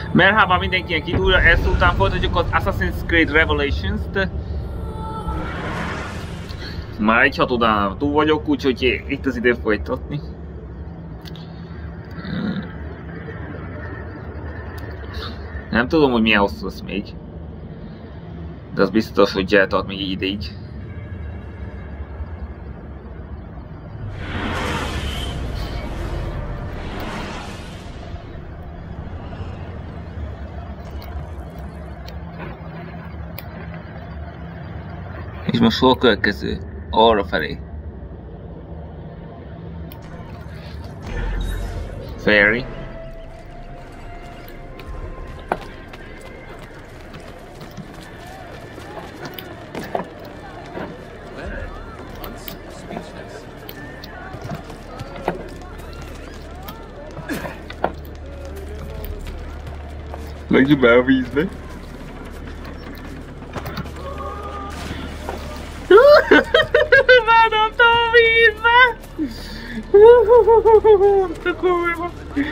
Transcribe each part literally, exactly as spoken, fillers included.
Merhaba mindenkinek indul, ezután folytatjuk az Assassin's Creed Revelations-t. Már egy hatodán túl vagyok, úgyhogy itt az idő folytatni. Nem tudom, hogy milyen hosszú lesz még. De az biztos, hogy eltart még így ideig. És most hol következő? Arra felé. Ferry. Legyünk be a vízbe. Vádoltam a vízbe! Te kurva!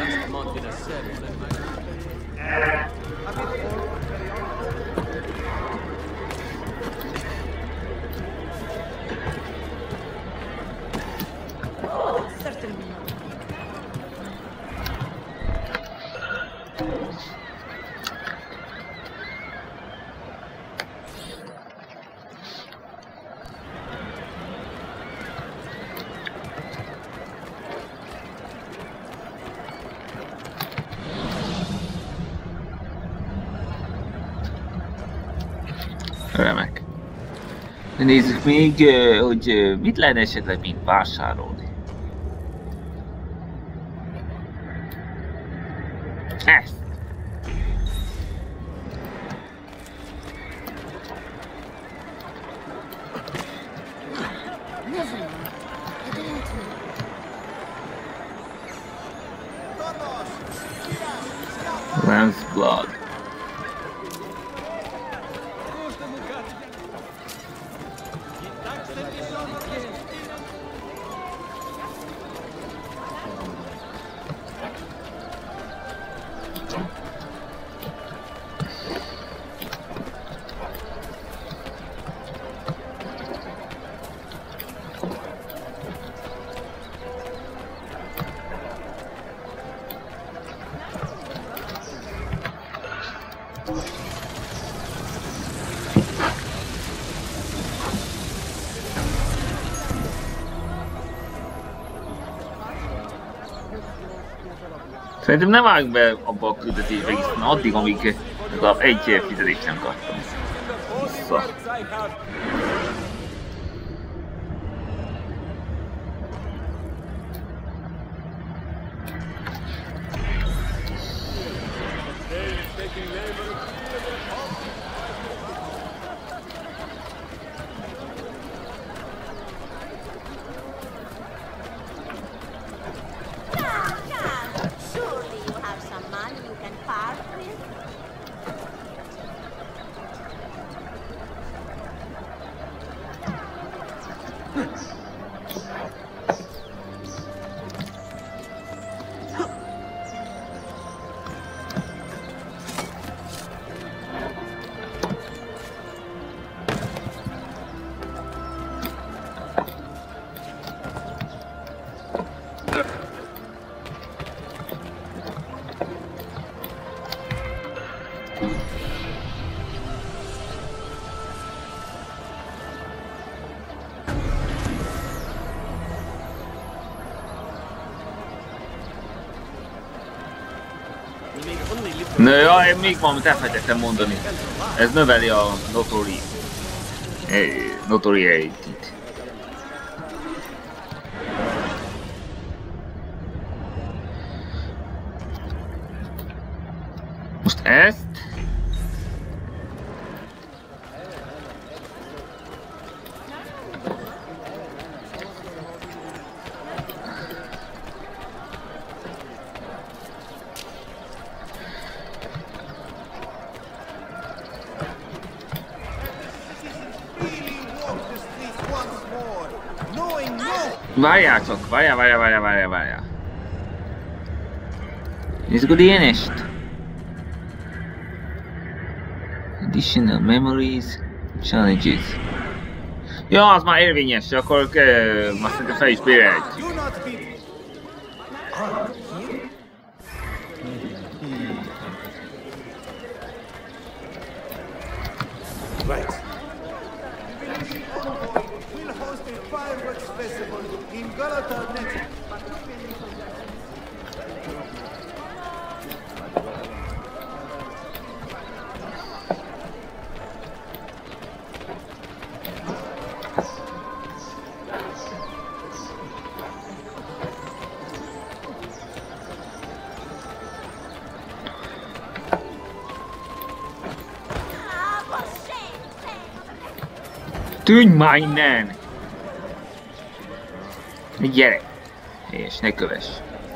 Remek. Nézzük még, hogy mit lehetne esetleg még vásárolni. Ezt! Lance Blood. Szerintem nem vágjunk be abba a küldetésbe hiszen addig, amíg legalább egy fizetést nem kaptam vissza. Na ja, még valamit elfelejtettem mondani. Ez növeli a notori... notoriety-t. Most ezt... Várjál csak, várjál, várjál, várjál, várjál, várjál. Nézzük a dé en est. Additional memories, challenges. Ja, az már érvényes, akkor uh, azt szerintem fel is bérelhetjük. Right. We'll host a fireworks festival in Galata next. Tűnj már innen! Gyere! És ne kövess!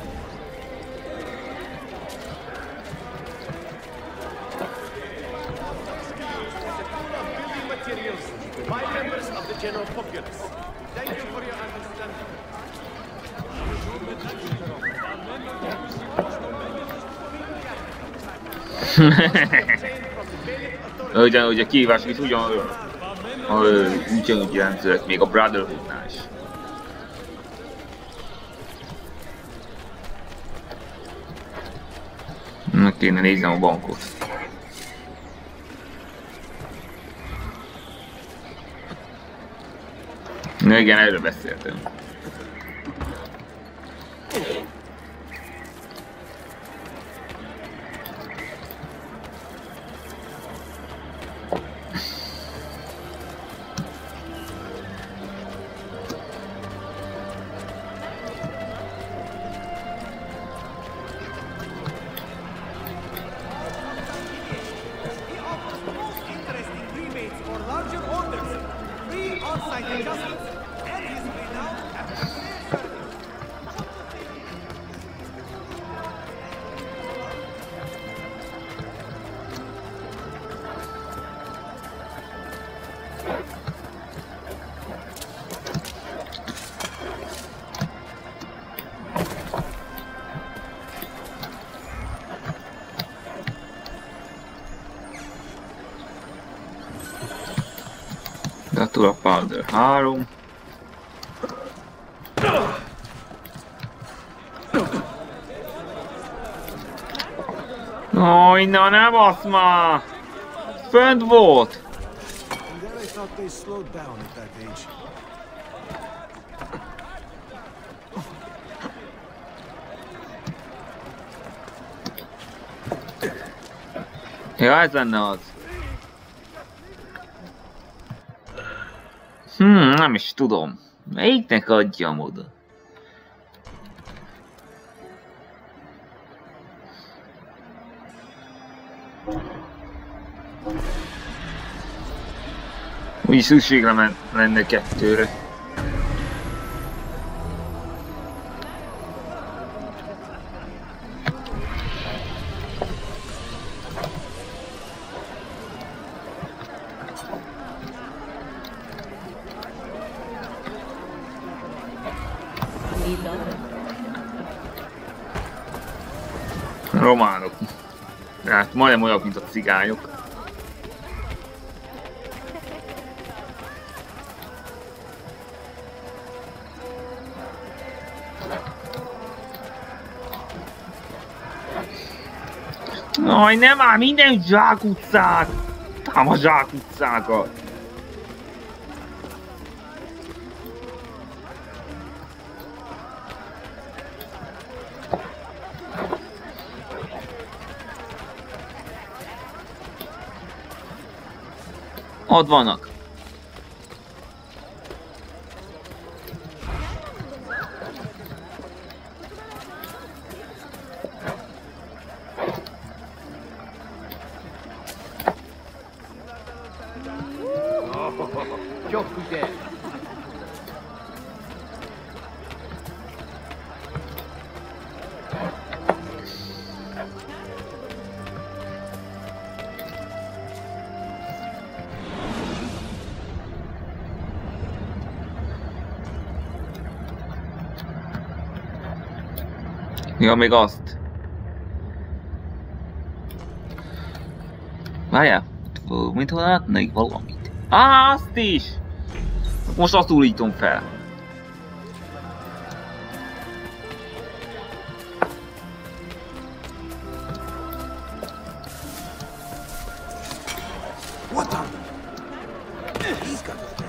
Ugyanúgy a kihívás is ugyanúgy ugyanúgy jelentőek, még a Brotherhoodnál is. Meg kéne néznem a bankot. Na igen, erről beszéltem. Datura Powder három. Ó, innen ne basz már! Fönt volt! Ja, ez lenne az. Hmm, nem is tudom. Melyiknek adjam oda? Úgy szükségre lenne kettőre. Románok. Hát majdnem olyanok, mint a cigányok. Aj, nem már minden zsákutcát! Tám a zsákutcákat! Ott vannak. Çok güzel. Ja, még azt. Várjál, Ó, mintha látnék valamit. Á, azt is! Most azt újítom fel. What on? He's got it.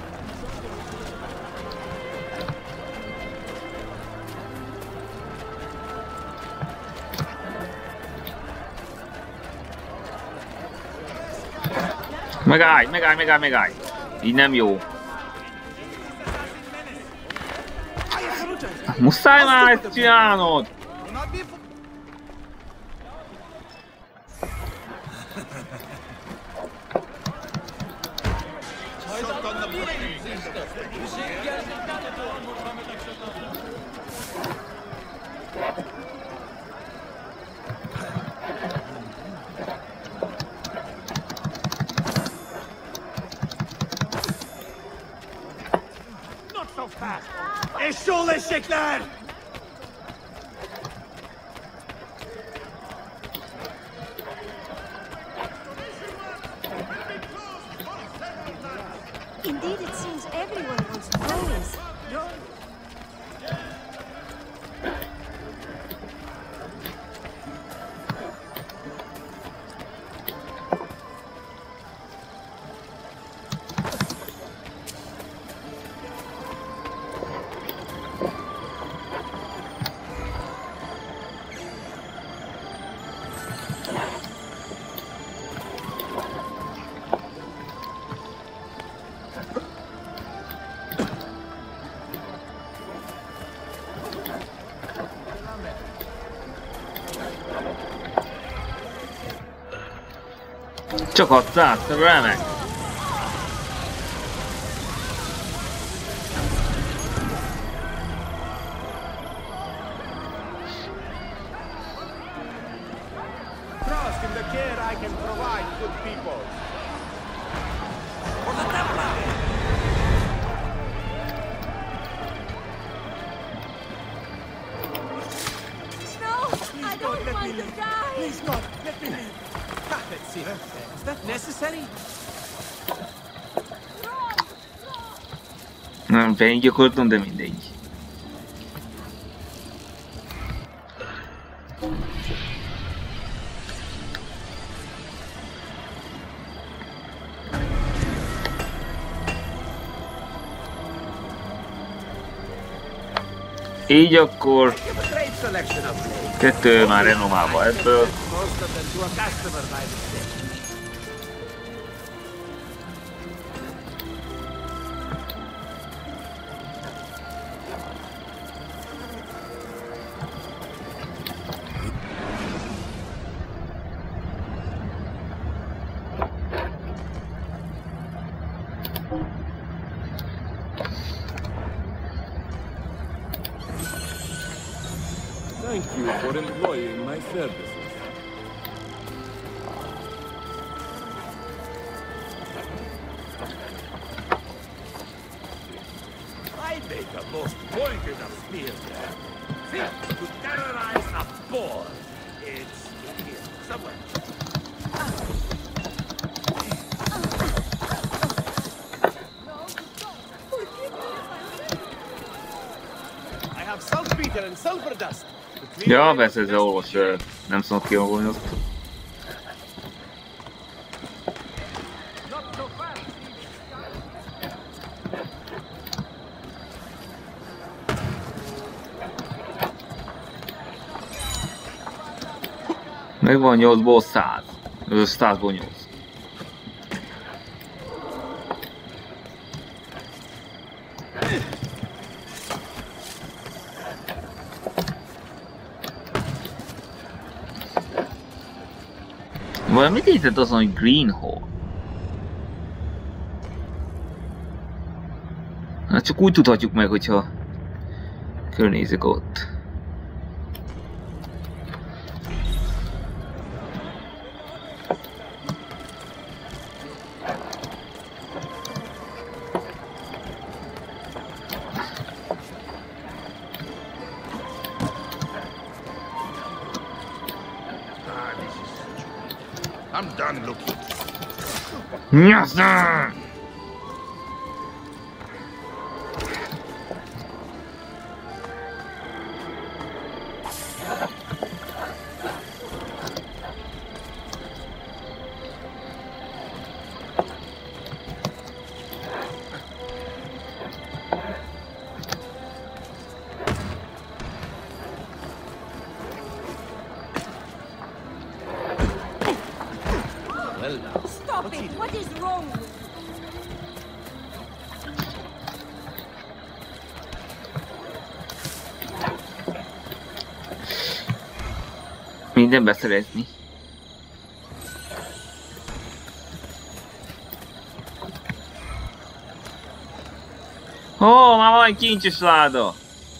Megállj, megállj, megállj, megállj! Így nem jó. Muszáj már ezt csinálnod! Eşşoğlu eşekler! Indeed, it seems everyone wants ponies. Csak hatszáz, remek! Trust in the care I can provide, good people. No, I don't want to die. Please, God, let me live. Ah, let's see. Is that necessary? Nem, én gyakorlatom, de mindegy. Így akkor Give a great selection of blades. kettő már renomálva ebből. Most of them to a customer by mistake. Thank you for employing my services. I make a most pointed of spears there. Think to terrorize a boar. It's in here somewhere. I have saltpeter and sulfur dust. Ja, persze ez olvas, nem szabad kiolvani azt. Megvan nyolcból száz. Ez százból nyolc. Vagy mit érted azon, hogy Green Hole? Hát csak úgy tudhatjuk meg, hogyha körülnézek ott. I'm done looking. Nyasza! Stop it! What is wrong with you? Minden beszerezni. Ó, oh, már van egy kincses láda!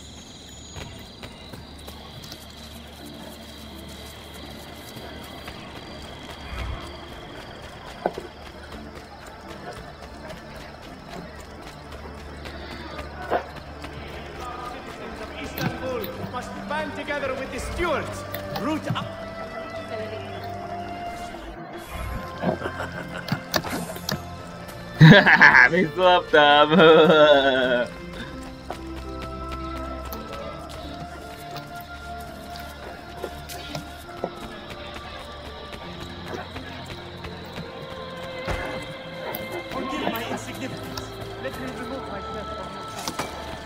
Hahaha, visszalaptam! Forgive my insignificance. Let me remove myself from your sight.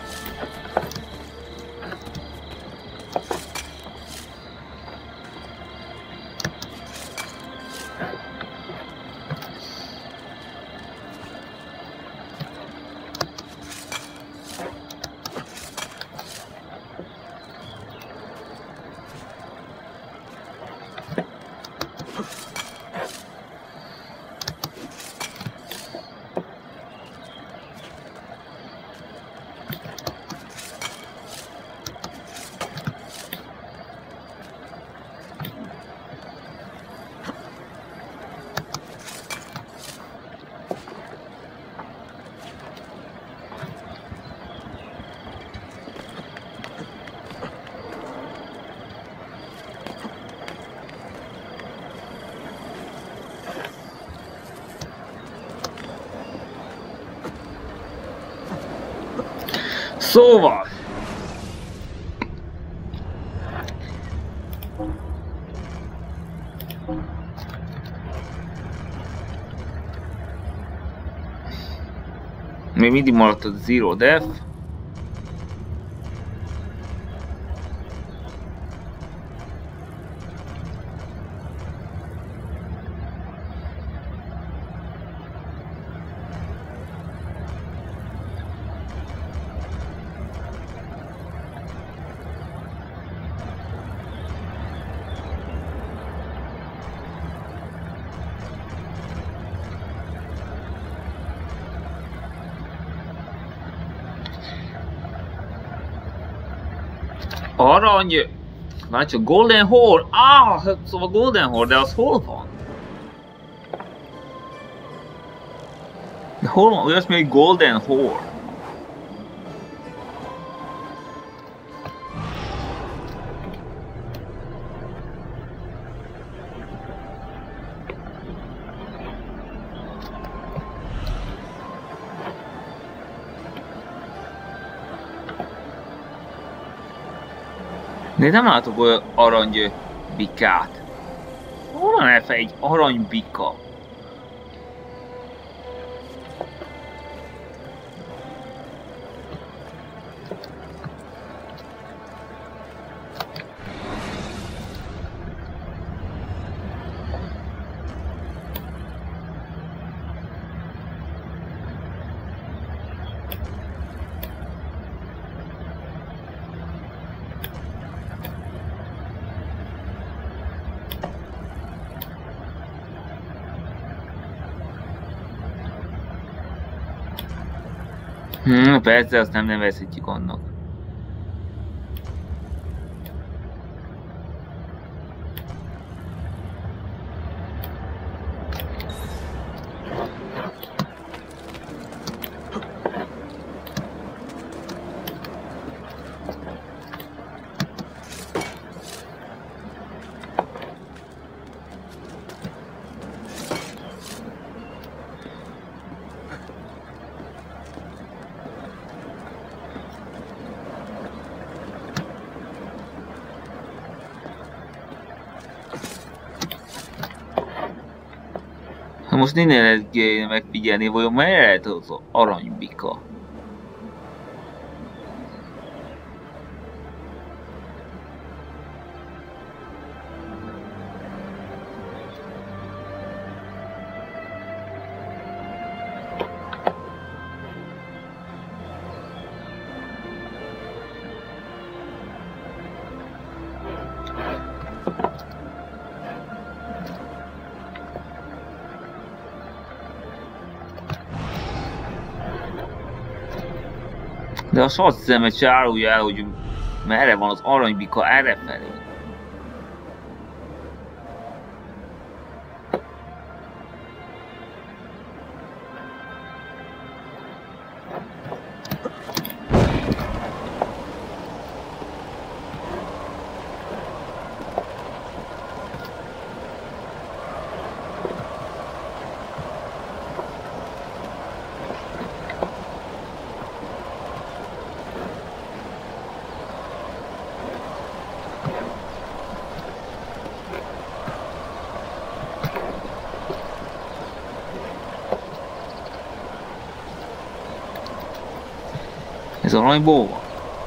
Szóval! Még mindig maradt a Zero Death. Arany... Már csak Golden Horde? Ah, szóval Golden Horde, de az hol van? De hol van? Olyasmi, hogy Golden Horde. De nem látok olyan arany bikát. Hol van elfe egy arany bika? Hmm, persze, azt nem nevezhetjük annak. Most innen lehet megfigyelni, vajon merre lehet az aranybika? De a sac szemet se árulja el, hogy merre van az aranybika, errefelé. Ez aranyból van?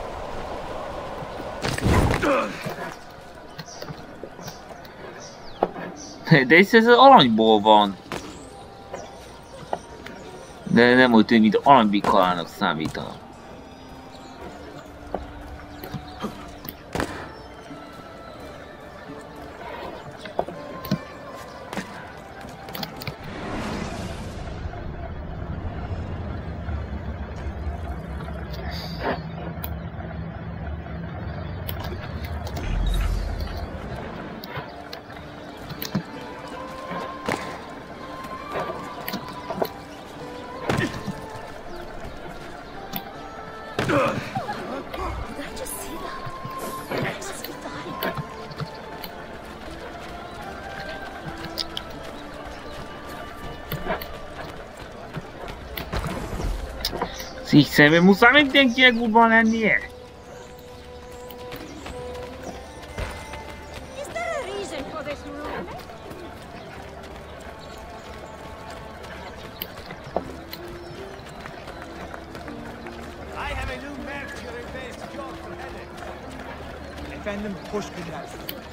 De ez az aranyból van. De nem úgy tűnik, mint aranybikának számítanak. Így szemben muszáj mindenkinek útban lennie? Is there a reason for this room? I have a new mercury-based cure for headaches. Efendim hoş günler.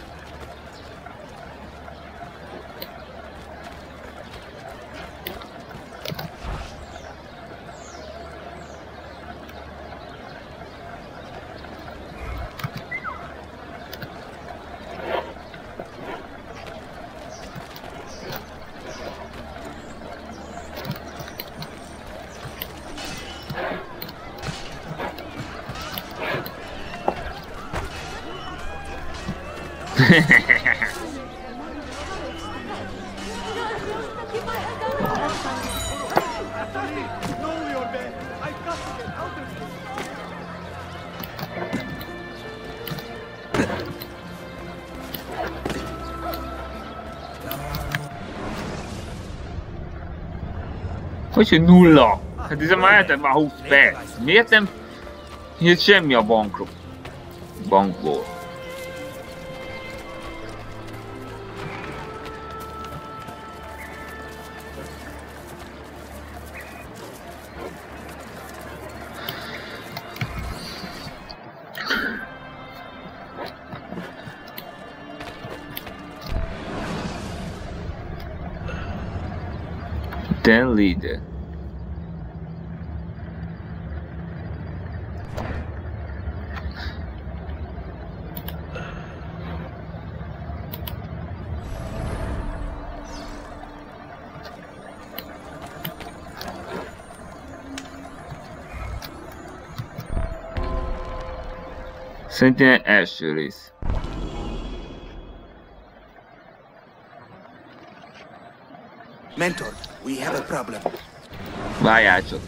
Hogy, hogy nulla? Hát ez már eltelt már húsz perc. Miért nem jött semmi a bankról? Bankból. Den leader. Szerintem első rész. Mentor, we have a problem. Várjál csak.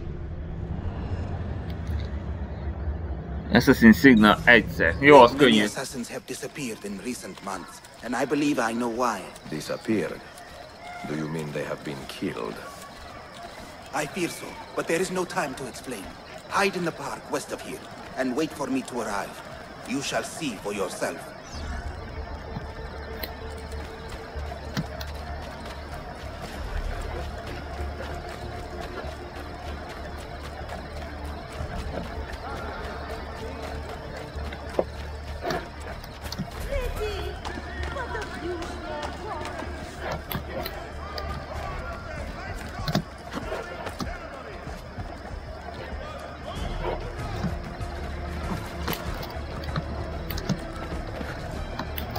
Assassin Signal egyszer. Jó, az Many könnyű. assassins have disappeared in recent months, and I believe I know why. Disappeared? Do you mean they have been killed? I fear so, but there is no time to explain. Hide in the park west of here, and wait for me to arrive. You shall see for yourself.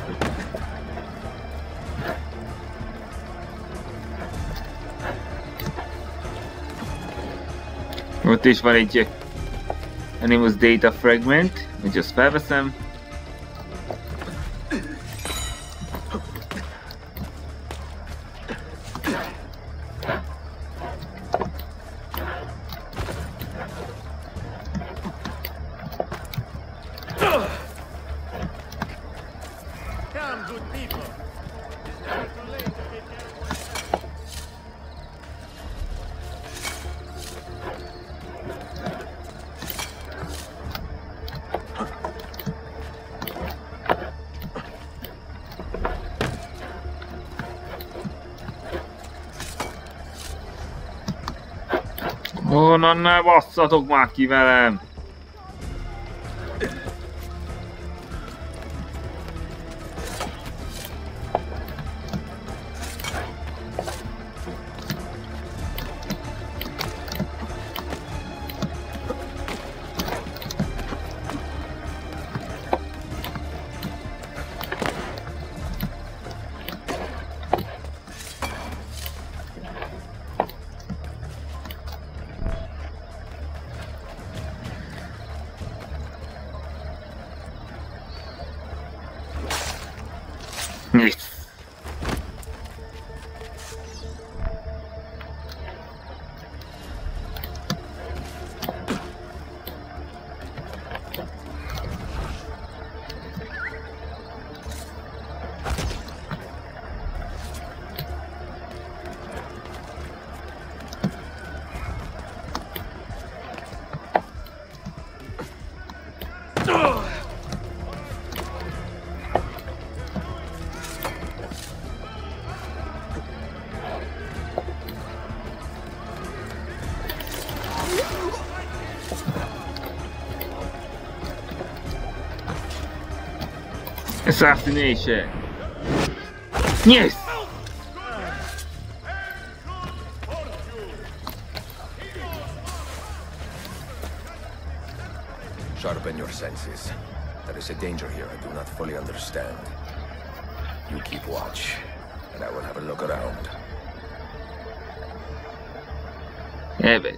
Ott is van egy Animus Data Fragment, úgyhogy azt felveszem. Honnan ne basszatok már ki velem! Nic. Assassination. Yes. Sharpen your senses. There is a danger here I do not fully understand. You keep watch, and I will have a look around. Evet.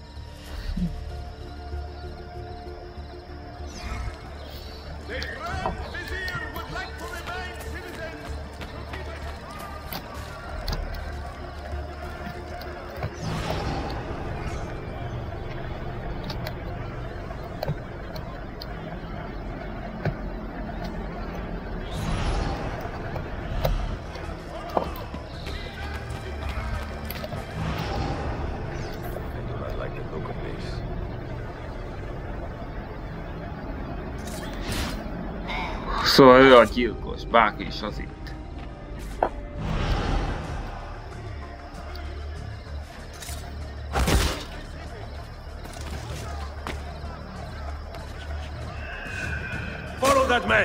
Szóval ő a gyilkos, bárki is az itt. Follow that man!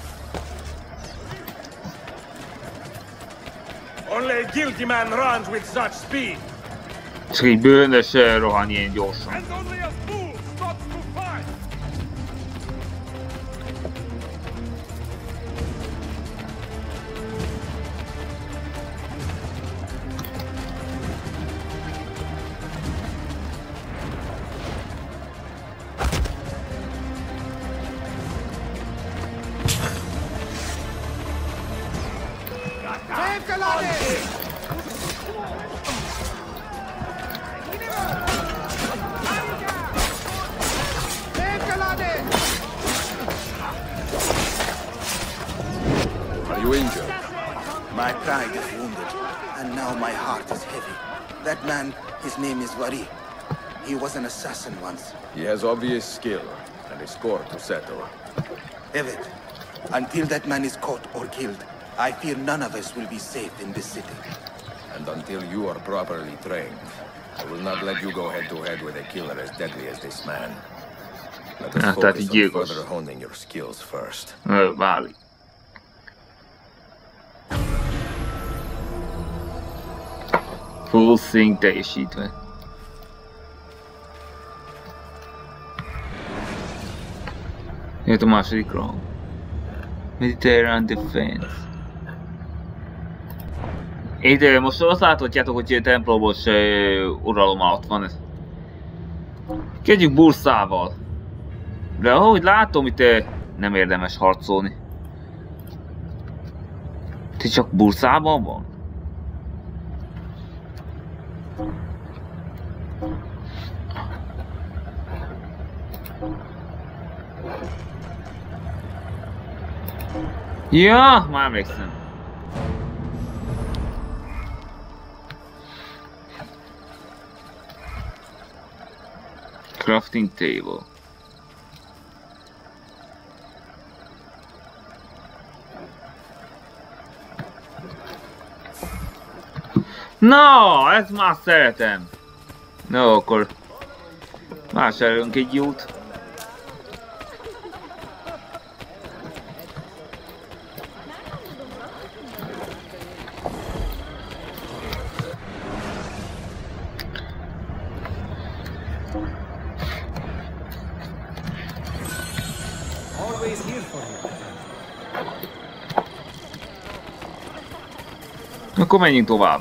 Only a guilty man runs with such speed! Csak egy bűnös rohan ilyen gyorsan. And only a fool stops to fight! Are you injured? My pride is wounded, and now my heart is heavy. That man, his name is Vari. He was an assassin once. He has obvious skill, and a score to settle. Evet, until that man is caught or killed, I fear none of us will be safe in this city. And until you are properly trained, I will not let you go head-to-head with a killer as deadly as this man. Let us Ah, focus tehát on further honing your skills first. Ö, válik. Full sync teljesítve. Jött a második round. Mediterranean Defense. Itt most azt láthatjátok, hogy templomos uralom alatt van. Kezdjük Bursával. De ahogy látom, itt nem érdemes harcolni. Ti csak Bursában van? Ja, már emlékszem. Crafting table. Na, ezt már szeretem. No, akkor vásárolunk egy jót. Akkor menjünk tovább.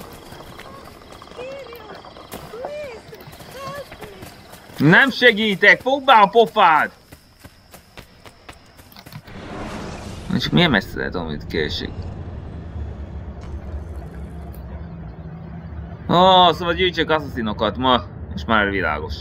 Nem segítek, fogd be a pofád! És milyen messze lehet, amit kérség? Ó, oh, szóval gyűjtsek assassinokat ma, és már világos.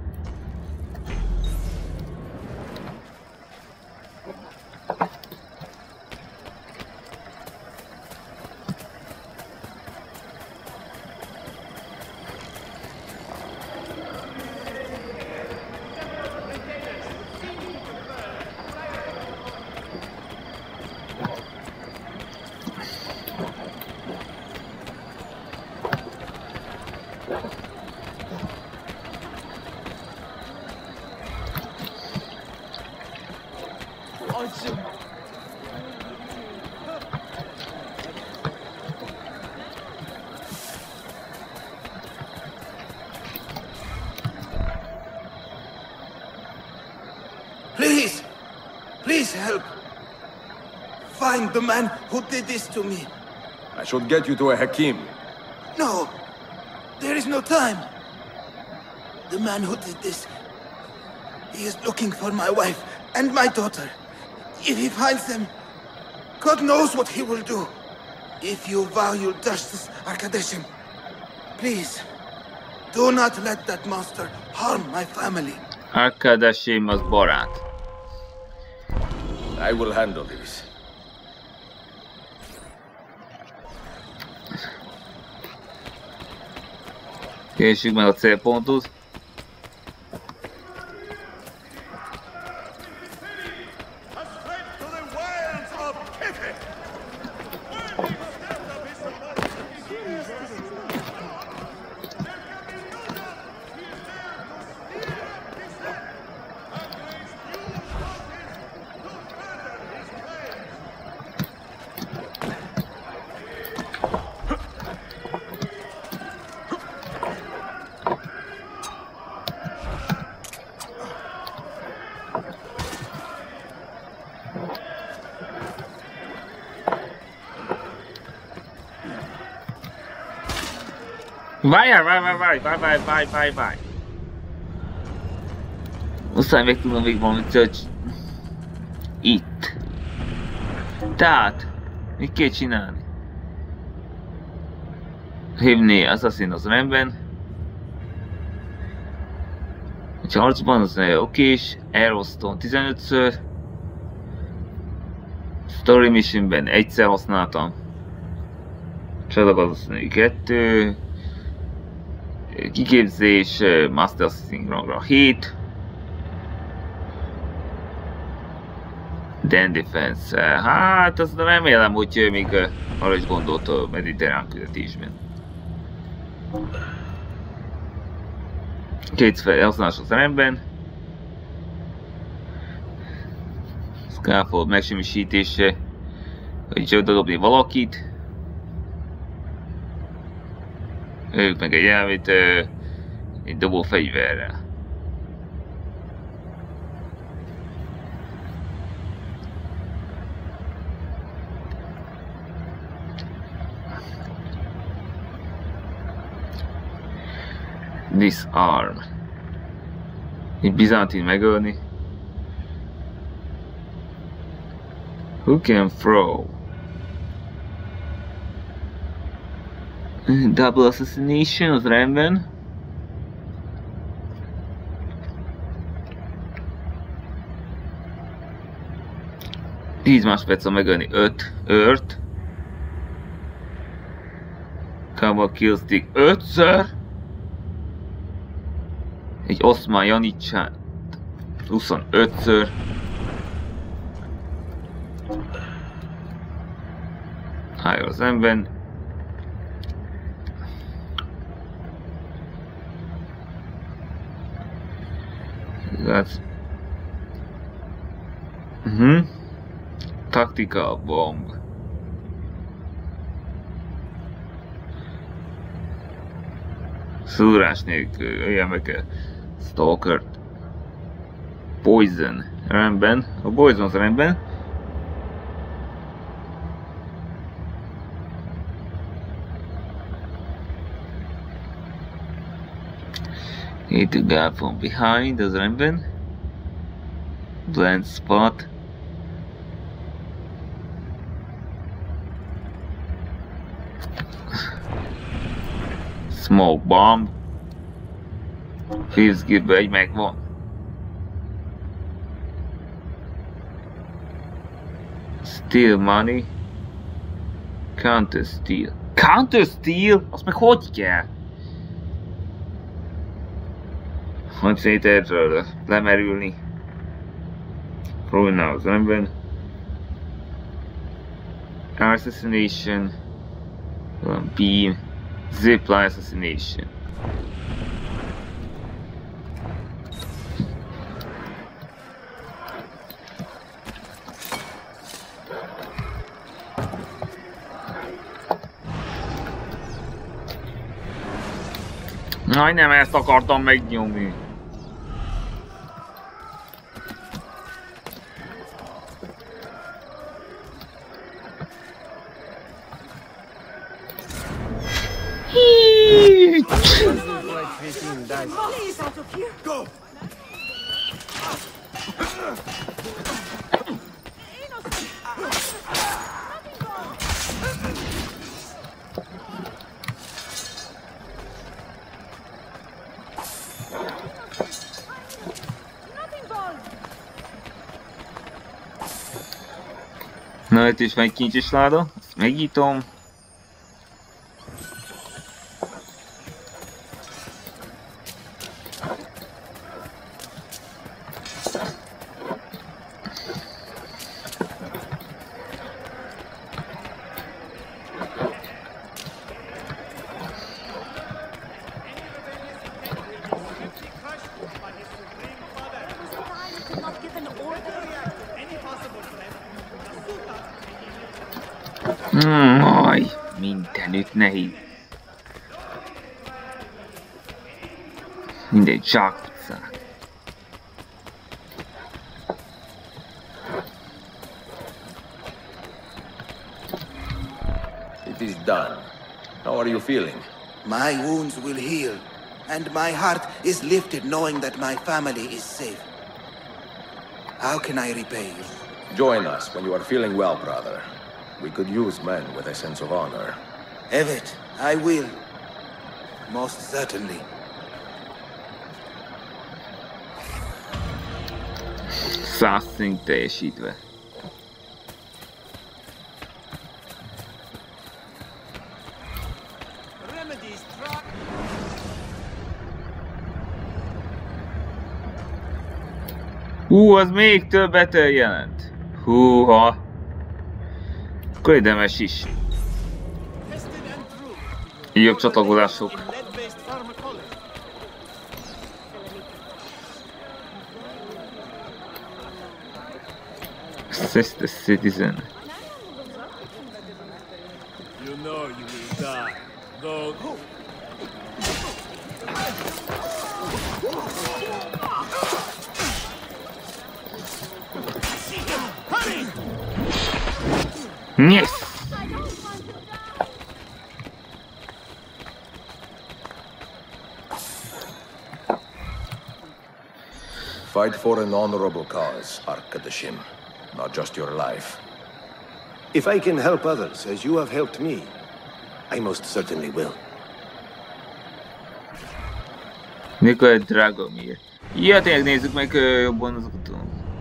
Please! Please help! Find the man who did this to me. I should get you to a Hakim. No! There is no time! The man who did this... He is looking for my wife and my daughter. If he finds them, God knows what he will do. If you value justice, Arkadeshim, please, do not let that monster harm my family. Arkadeshim az barát. I will handle this. Kérjük meg a célpontot. Várjál, várj, várj, várj, várj, várj, várj, várj, várj. Aztán meg tudom még valamit, hogy... Itt. Tehát, mit kell csinálni? Hívni Assassin az rendben. Ha harcban az okés, Aerostone tizenötször. Story Missionben egyszer használtam. Csadag az kettő. Kiképzés, Master Assassin rangra hét. Den Defense, hát azt remélem, hogy még arra is gondolt a mediterrán küldetésben. Két felhasználásos rendben. Scaffold megsemmisítése, hogy odadobni valakit. Ők meg egy elvét egy dobó fegyverrel. Disarm. Egy bizántin megölni. Who can throw? Double assassination, az rendben. tíz másodperc megölni öt őrt. Couple killstick ötször. Egy Oszmán Janicsát huszonötször. Hájó az ember. That's... Uh-huh. Tactical bomb. Szúrás nélkül, öljen meg a Stalker. Poison. Rendben. A Poison az rendben. Need to go from behind, az rendben. Blind spot. Smoke bomb. Fifth give egy megvan. Steal money. Counter steal. Counter steal? Azt meg hogy kell? Hogy szét erről lemerülni. Próbálna az ember. Assassination. Beam. Zipline assassination. Aj, nem ezt akartam megnyomni. Please, out of here. Go! Na, itt is van egy kincses láda, ezt megnyitom. Aj, mindenütt nehéz. Mindegy zsákutcák. It is done. How are you feeling? My wounds will heal, and my heart is lifted knowing that my family is safe. How can I repay you? Join us when you are feeling well, brother. We could use men with a sense of honor. Evet, I will. Most certainly. Száz szint teljesítve. Hú, az még többet jelent. Húha. Akkor érdemes is. Jobb csatlakozások. Assist the citizen. You know you will die. Go. Yes! fight for an honorable cause, Arkadashim, not just your life. If I can help others as you have helped me, I most certainly will. Nikolaj Dragomir. Ja, tényleg nézzük meg uh, jobban azokat.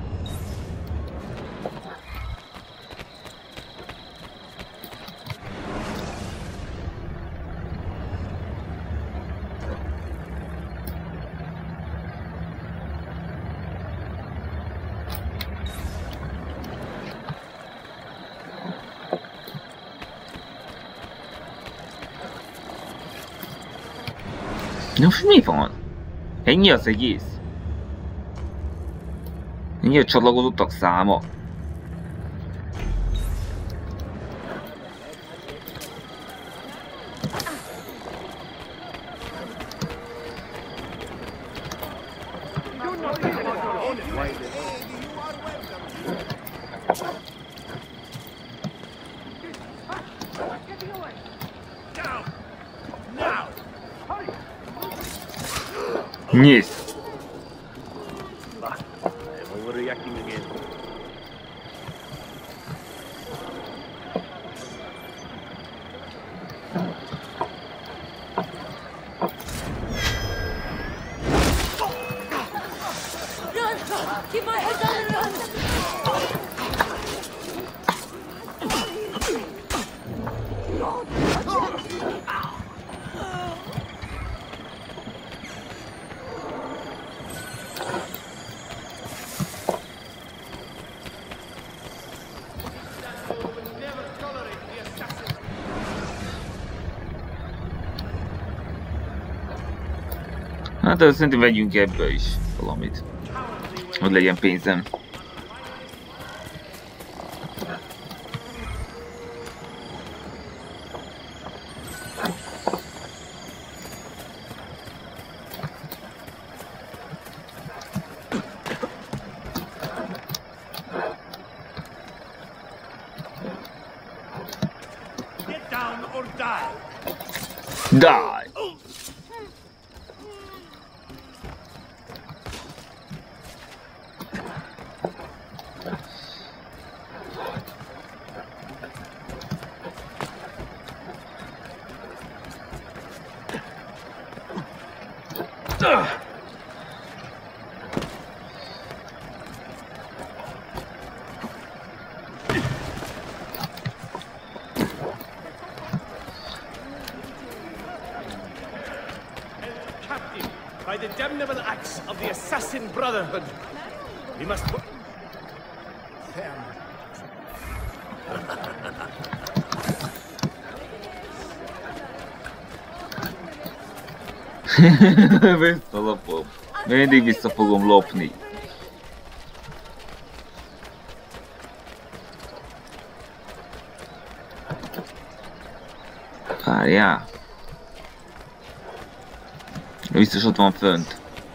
Most mi van? Ennyi az egész? Ennyi a csatlakozottak száma? Nyis! Keep my head down and run! Hát szerintem vegyünk ebből is valamit, hogy legyen pénzem. Get down or die. Die! By the damnable acts of the Assassin Brotherhood, we must... Visszalopom. Mindig vissza fogom lopni. Várjál. Biztos ott van fönt.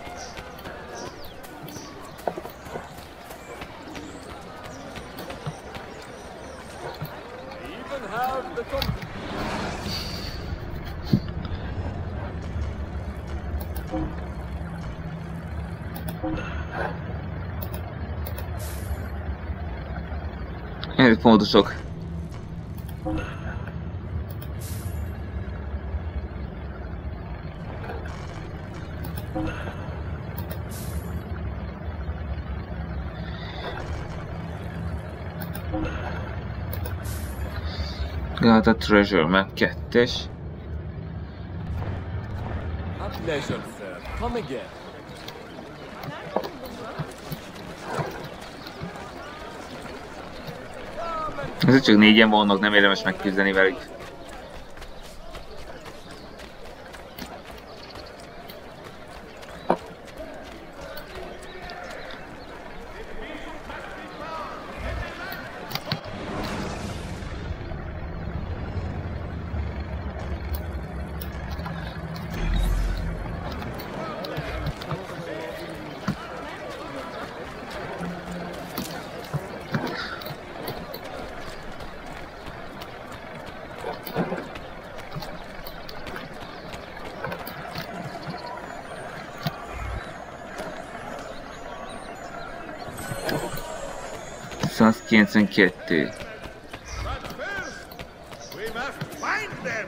Ezek fontosok. Got a treasure map kettes. A pleasure, sir. Come again. Ezek csak négyen vannak, nem érdemes megküzdeni velük. kilencvenkettő. We must find them.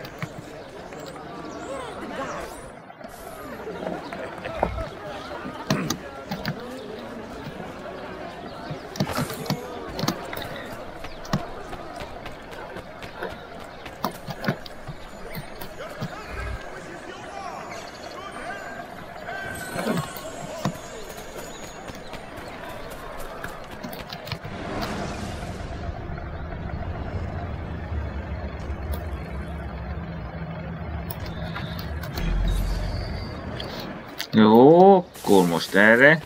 Jó, akkor most erre.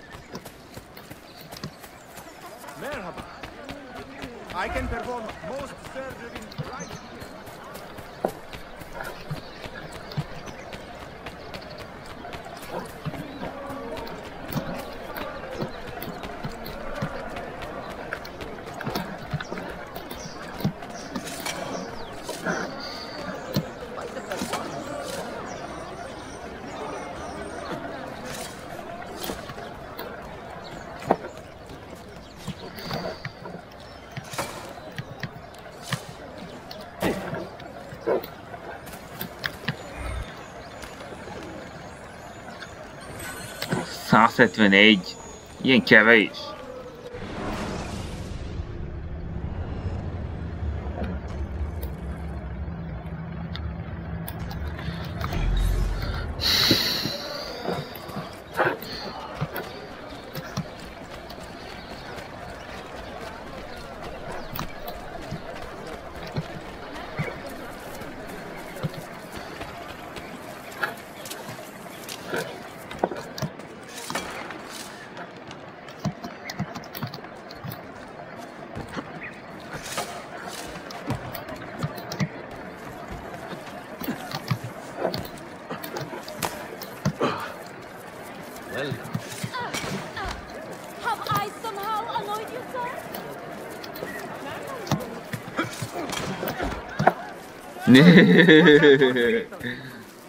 Merhaba. I can perform most surgery right here. százhetvenegy. Ilyen kevés. Have I somehow annoyed you, sir?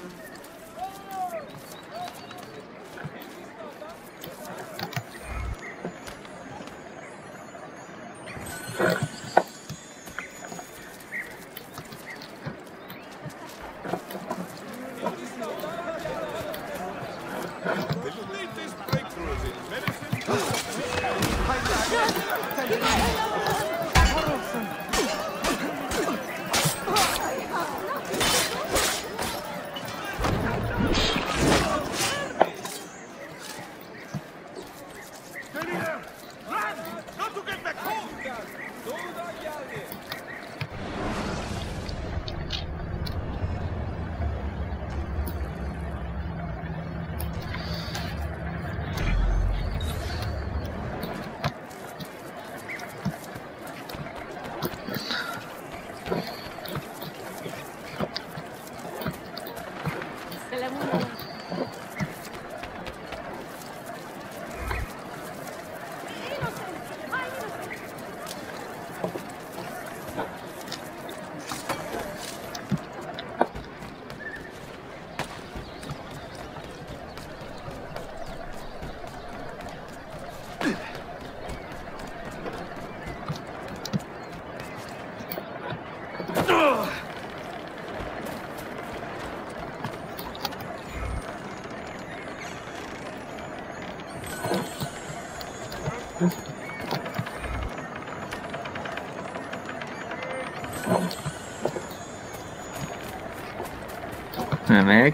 Remek.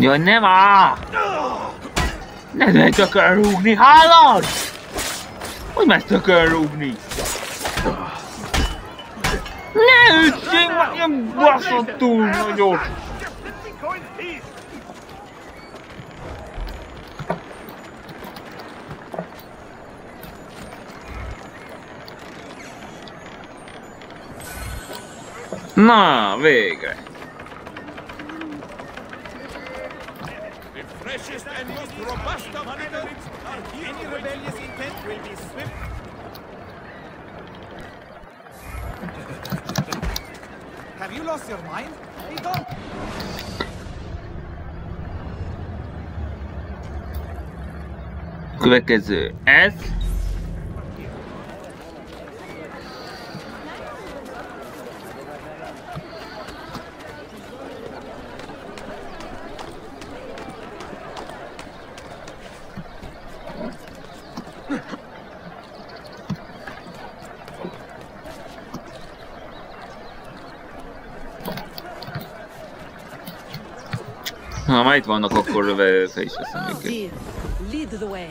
Jaj, nem áll! Ne lehet akar rúgni, hallod? Hogy meg akar rúgni? Ne ütjék meg, ilyen baszott túl nagyot! Na, végre! Freshest and most robust of enemies. Any rebellious intent will be swift. Have you lost your mind? We don't. Következő ez. Ha már itt vannak, akkor fel is veszem őket. Lead the way.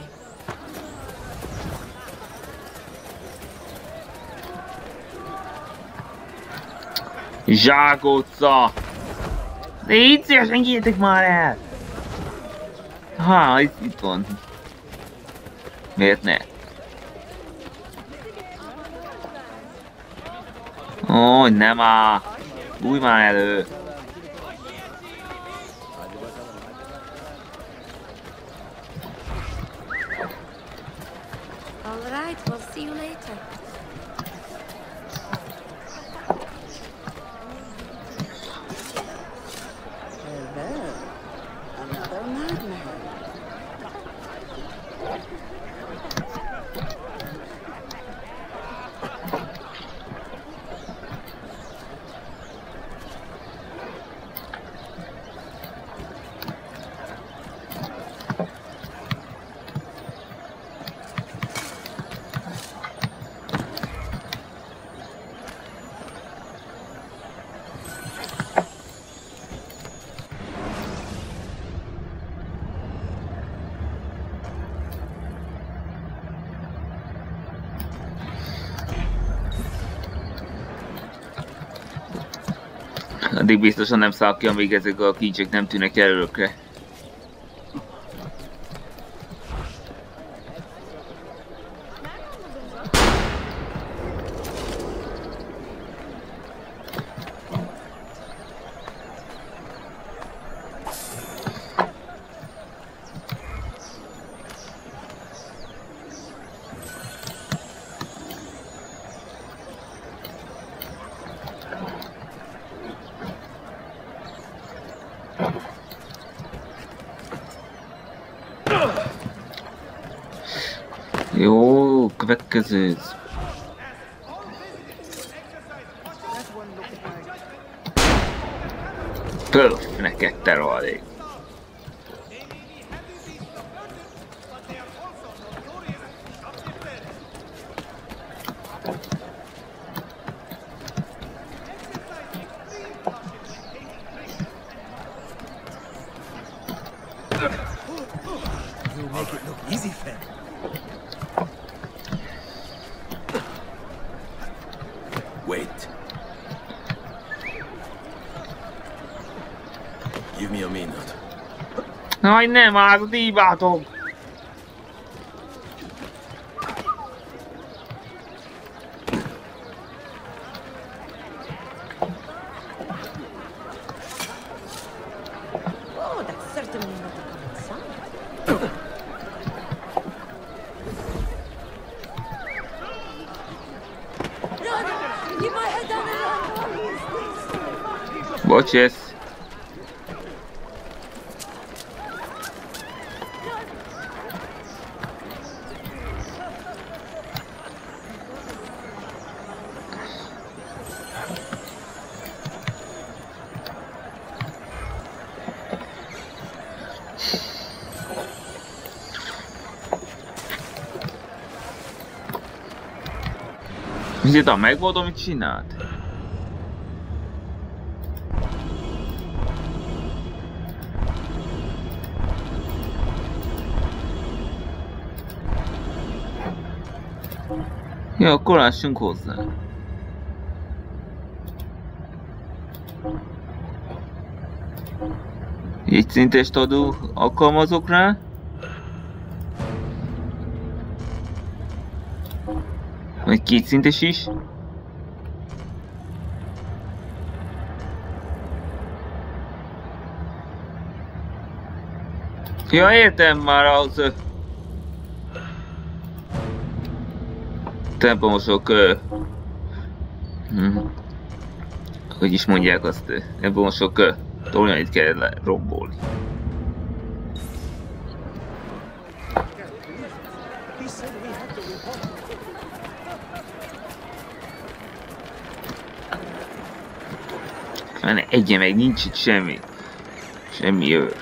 Zsákutca! De így szívesen gyertek már el! Ha, itt, itt van. Miért ne? Ó, nem áll! Bújj már elő! All right, we'll see you later. Hello. Another madman. Addig biztosan nem száll ki, amíg ezek a kincsek nem tűnnek előkre. Jó, következő. Pöf, neked te rohadék. You make it look easy, friend. Wait. Give me a minute. Aj, nem, az a díjbátok! Oh, that's certainly not a common sound. Run! Keep my head down and run! Bocs, ez. Miután megmondom, mit csinált? Ja, akkor lássunk hozzá. Egy szintest adó alkalmazok rá. Vagy két szintes is. Ja, értem már az... Templomosok... Hm. Hogy is mondják azt, templomosok tornyait kell lerombolni. Mert egye meg, nincs itt semmi. Semmi őr.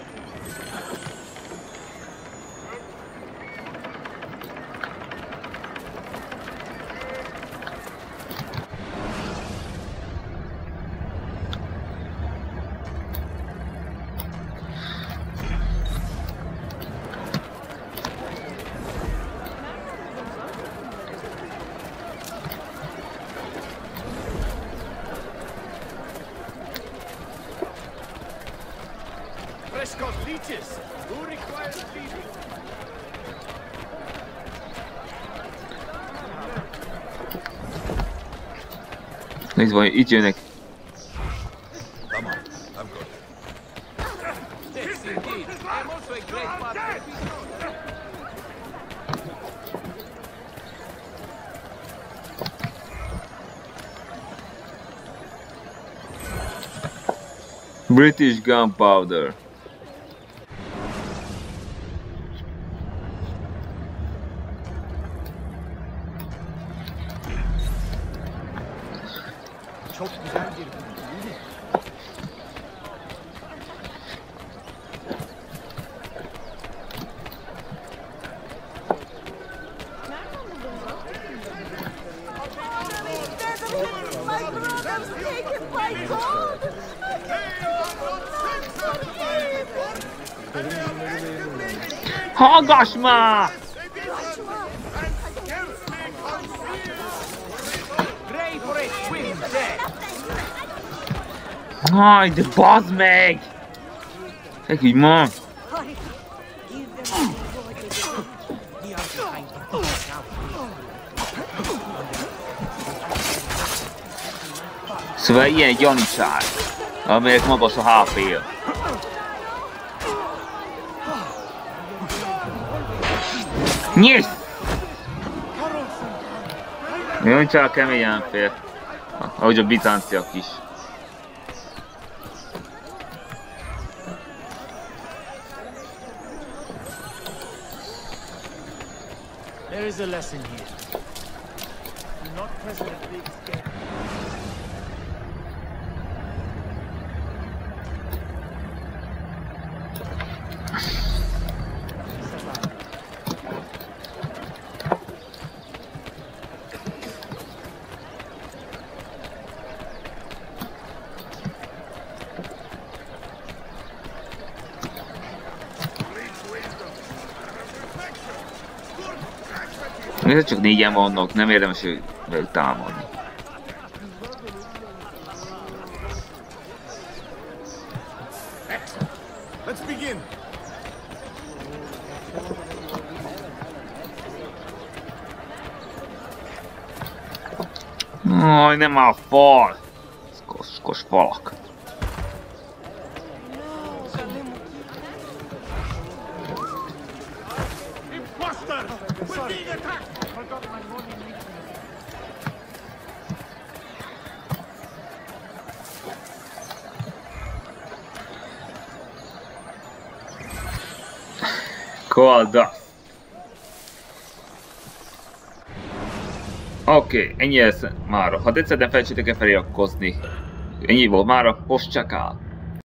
Nézd, vagy itt jönnek. British gunpowder. Hallgass már! Aj, de bazd meg! Feküdj ma! Szóval ilyen egy janicsár, amelyek magas a há pé-ja. Nyisz! Janicsár keményen fél, ahogy a bizánciak is. There is a lesson here. Do not present at the expense. Miért csak négyen vannak, nem érdemes őket támadni. Let's begin. Aj, nem már a fal! Koszkos falak. Kolda. Oké, okay, ennyi ez mára. Ha tetszett, ne felejtsétek el feliratkozni. Ennyi volt mára, most csak áll.